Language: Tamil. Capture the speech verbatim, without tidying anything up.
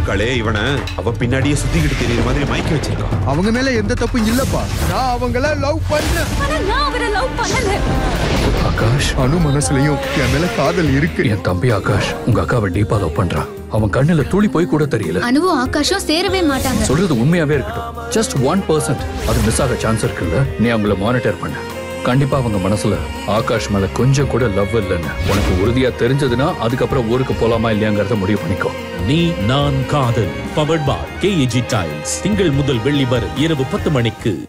இருக்காளே இவனை அவ பின்னாடியே சுத்திக்கிட்டு தெரியற மாதிரி மயக்கி வச்சிருக்கான். அவங்க மேல எந்த தப்பும் இல்லப்பா. நான் அவங்கள லவ் பண்றேன். ஆனா நான் அவரை லவ் பண்ணல. ஆகாஷ், அனு மனசுலயும் என் மேல காதல் இருக்கு. என் தம்பி ஆகாஷ் உங்க அக்காவை டீப்பா லவ் பண்றான். அவன் கண்ணுல துளி போய் கூட தெரியல. அனுவும் ஆகாஷும் சேரவே மாட்டாங்க. சொல்றது உண்மையாவே இருக்கட்டும். ஜஸ்ட் ஒன் பர்சன்ட் அது மிஸ் ஆக சான்ஸ் இருக்குல்ல. நீ அவங்கள மானிட்டர் பண்ண. கண்டிப்பா அவங்க மனசுல ஆகாஷ் மேல கொஞ்சம் கூட லவ் இல்லைன்னு உனக்கு உறுதியா தெரிஞ்சதுன்னா அதுக்கப்புறம் ஊருக்கு போலாமா இல்லையாங்கிறத முடிவு பண்ணிக்கோ. நீ நான் காதல் powered by K A G tiles திங்கள் முதல் வெள்ளி வரை இரவு பத்து மணிக்கு.